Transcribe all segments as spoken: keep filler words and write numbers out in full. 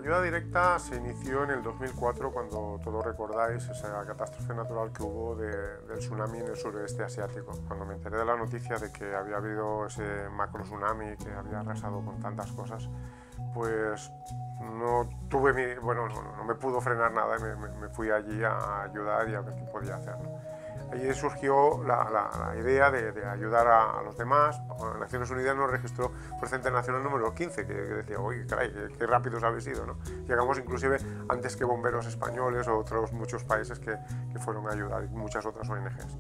ayuda directa se inició en el dos mil cuatro, cuando todos recordáis esa catástrofe natural que hubo de, del tsunami en el sureste asiático. Cuando me enteré de la noticia de que había habido ese macro tsunami que había arrasado con tantas cosas, pues no tuve mi, bueno, no, no me pudo frenar nada y me, me, me fui allí a ayudar y a ver qué podía hacer, ¿no? Allí surgió la, la, la idea de, de ayudar a, a los demás. Naciones Unidas nos registró Fuerza Internacional número quince, que, que decía, oye, caray, qué, qué rápidos habéis ido, ¿no? Llegamos inclusive antes que bomberos españoles o otros muchos países que, que fueron a ayudar, y muchas otras O N Ges.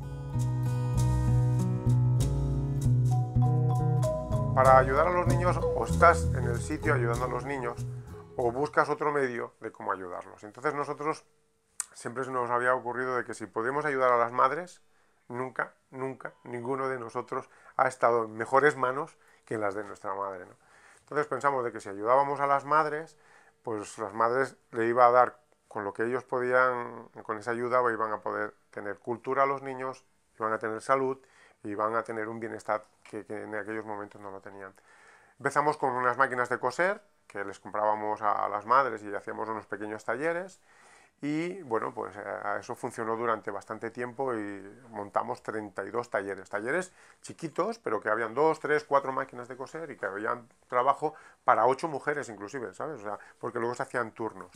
Para ayudar a los niños, o estás en el sitio ayudando a los niños, o buscas otro medio de cómo ayudarlos. Entonces nosotros siempre nos había ocurrido de que si podíamos ayudar a las madres, nunca, nunca, ninguno de nosotros ha estado en mejores manos que en las de nuestra madre, ¿no? Entonces pensamos de que si ayudábamos a las madres, pues las madres le iba a dar con lo que ellos podían, con esa ayuda iban a poder tener cultura a los niños, iban a tener salud y iban a tener un bienestar que, que en aquellos momentos no lo tenían. Empezamos con unas máquinas de coser que les comprábamos a, a las madres y hacíamos unos pequeños talleres. Y bueno, pues a eso funcionó durante bastante tiempo y montamos treinta y dos talleres, talleres chiquitos, pero que habían dos, tres, cuatro máquinas de coser y que habían trabajo para ocho mujeres inclusive, ¿sabes? O sea, porque luego se hacían turnos.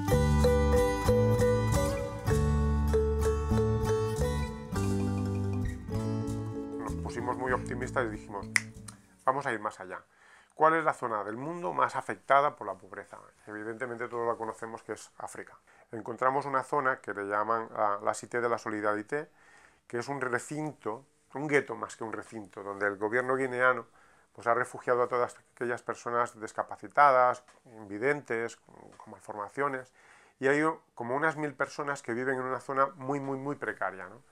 Nos pusimos muy optimistas y dijimos, vamos a ir más allá. ¿Cuál es la zona del mundo más afectada por la pobreza? Evidentemente todos la conocemos, que es África. Encontramos una zona que le llaman la Cité de la Solidarité, que es un recinto, un gueto más que un recinto, donde el gobierno guineano pues, ha refugiado a todas aquellas personas discapacitadas, invidentes, con malformaciones, y hay como unas mil personas que viven en una zona muy, muy, muy precaria, ¿no?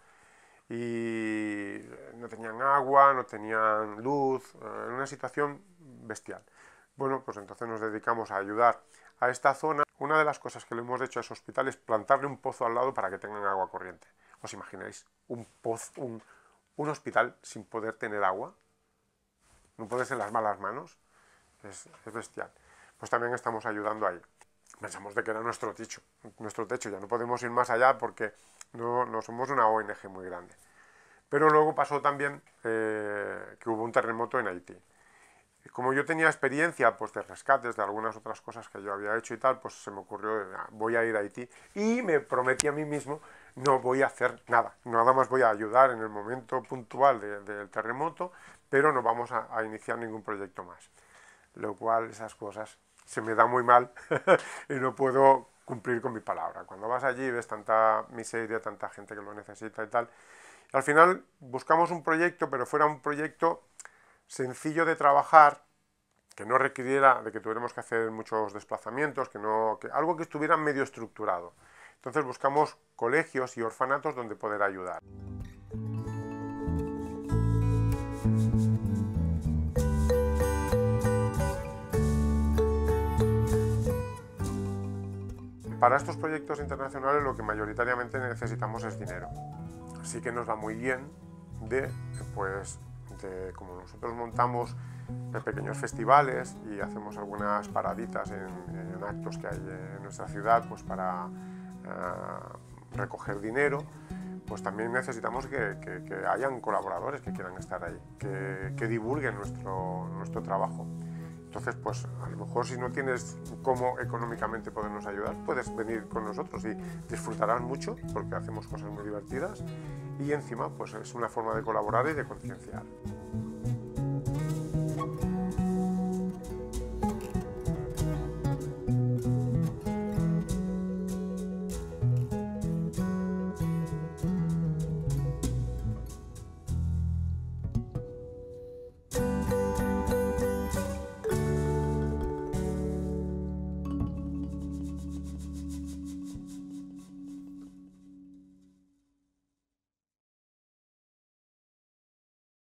Y no tenían agua, no tenían luz, en una situación bestial. Bueno, pues entonces nos dedicamos a ayudar a esta zona. Una de las cosas que le hemos hecho a ese hospital es plantarle un pozo al lado para que tengan agua corriente. ¿Os imagináis? Un pozo, un, un hospital sin poder tener agua, no poderse en las malas manos, es, es bestial. Pues también estamos ayudando ahí. Pensamos de que era nuestro techo, nuestro techo, ya no podemos ir más allá porque no, no somos una O N Ge muy grande. Pero luego pasó también eh, que hubo un terremoto en Haití. Como yo tenía experiencia pues, de rescates, de algunas otras cosas que yo había hecho y tal, pues se me ocurrió, voy a ir a Haití, y me prometí a mí mismo, no voy a hacer nada, nada más voy a ayudar en el momento puntual de, del terremoto, pero no vamos a, a iniciar ningún proyecto más. Lo cual, esas cosas se me da muy mal y no puedo cumplir con mi palabra. Cuando vas allí y ves tanta miseria, tanta gente que lo necesita y tal, y al final buscamos un proyecto, pero fuera un proyecto sencillo de trabajar, que no requiriera de que tuviéramos que hacer muchos desplazamientos, que no, que, algo que estuviera medio estructurado. Entonces buscamos colegios y orfanatos donde poder ayudar. Para estos proyectos internacionales lo que mayoritariamente necesitamos es dinero. Así que nos va muy bien de, pues, de, como nosotros montamos de pequeños festivales y hacemos algunas paraditas en, en actos que hay en nuestra ciudad pues para uh, recoger dinero, pues también necesitamos que, que, que hayan colaboradores que quieran estar ahí, que, que divulguen nuestro, nuestro trabajo. Entonces, pues a lo mejor si no tienes cómo económicamente podernos ayudar, puedes venir con nosotros y disfrutarás mucho porque hacemos cosas muy divertidas y encima pues es una forma de colaborar y de concienciar.